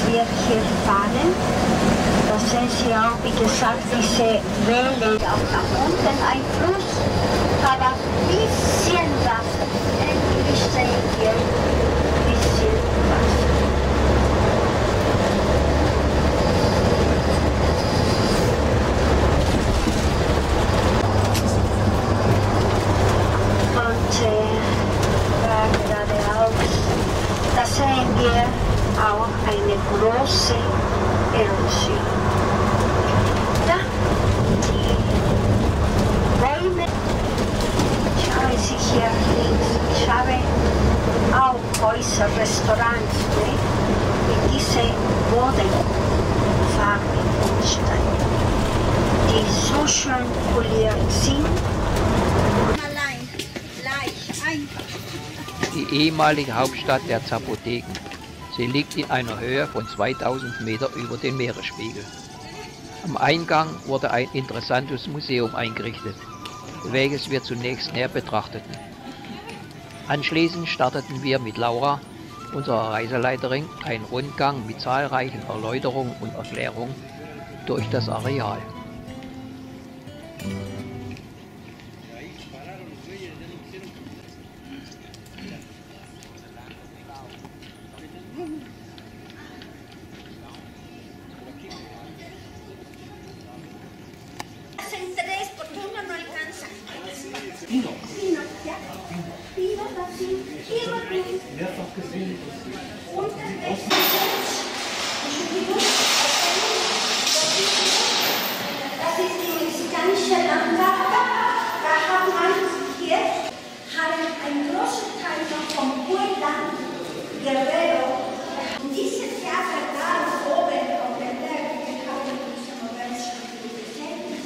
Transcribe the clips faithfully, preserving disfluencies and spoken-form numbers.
wir hier fahren. Da sehen Sie auch, wie gesagt, diese Wellen. Auch da unten ein Fluss, hat ein bisschen Wasser. Endlich sehen wir ein bisschen Wasser. Und äh, da geradeaus, da sehen wir auch eine große Erosion. Ja, die Bäume, schauen Sie hier links, ich habe auch Häuser, Restaurants, ne? Mit diesen Bodenfarben und Steinen, die so schön poliert sind. Allein, gleich, einfach. Die ehemalige Hauptstadt der Zapoteken. Sie liegt in einer Höhe von zweitausend Meter über den Meeresspiegel. Am Eingang wurde ein interessantes Museum eingerichtet, welches wir zunächst näher betrachteten. Anschließend starteten wir mit Laura, unserer Reiseleiterin, einen Rundgang mit zahlreichen Erläuterungen und Erklärungen durch das Areal. Mehrfach gesehen. Das ist die mexikanische Landkarte. Da hat man hier einen großen Teil noch vom Puebla, Guerrero. Und dieses Theater da oben auf dem Berg, wir haben diese Modelle schon gesehen.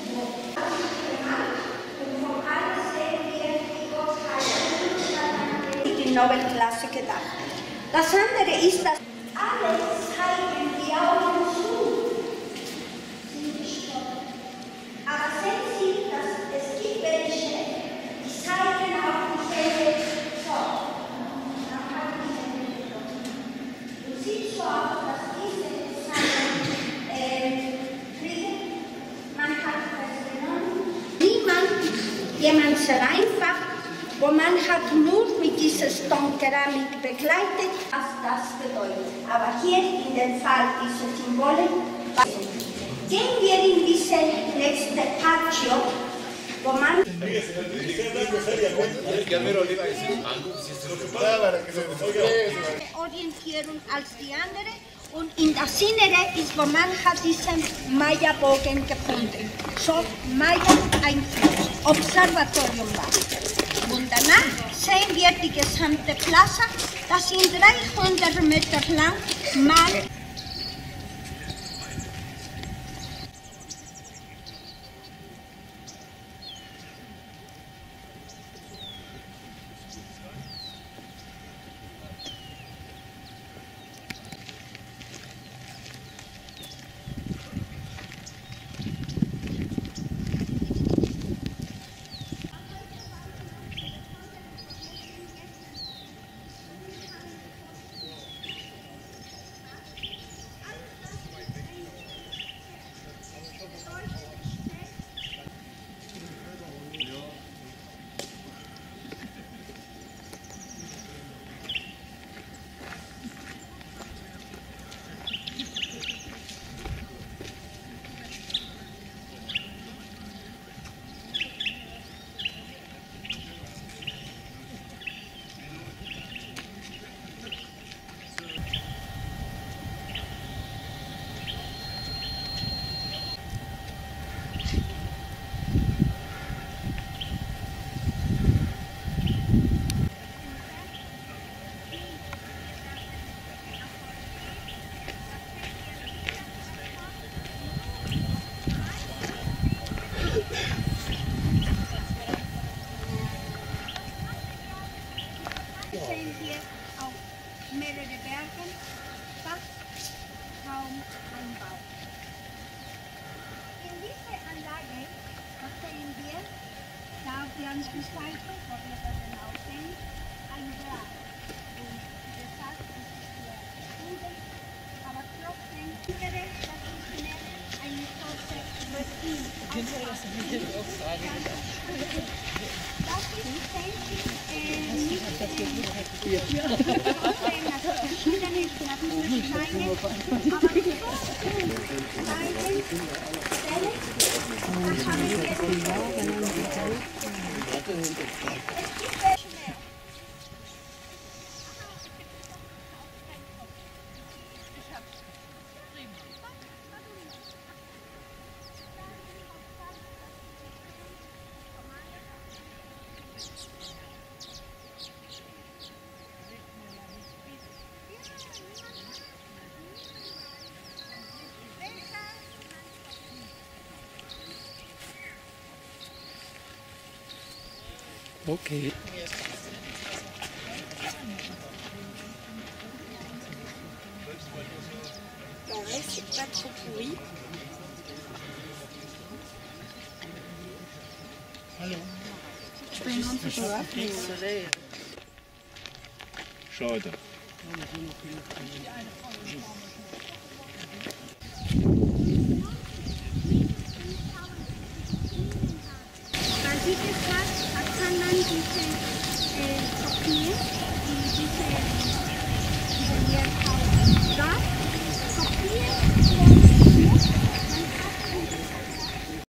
Und von alles sehen wir die Gottheit in Nobelklasse gedacht. Das andere ist, dass alle zeigen die Augen zu. Sind gestorben. Aber sehen Sie, dass es gibt welche, die zeigen auch die Hände so. Dann haben die Hände getroffen. Und sieht so aus, dass diese Zeichen äh, kriegen. Man hat festgenommen. Niemand, jemand sehr einfach, wo man hat nur mit dieser Stone-Keramik begleitet, was das bedeutet. Aber hier in dem Fall diese Symbole. Gehen wir in diese nächste Patio, wo man Orientierung als die andere. Und in das Innere ist, wo man hat diesen Maya-Bogen gefunden. So Maya ein Observatorium war. Und danach sehen wir die gesamte Plaza, das sind dreihundert Meter lang, mal sehen wir auch mehrere Berge, fast kaum ein Baum. In dieser Anlage sehen wir, da auf der anderen Seite, wo wir das genau sehen, ein Grab. Und deshalb ist es sehr dunkel, aber trotzdem Okay. Ouais, c'est pas trop pourri. Je peux une grande photographe. Schade.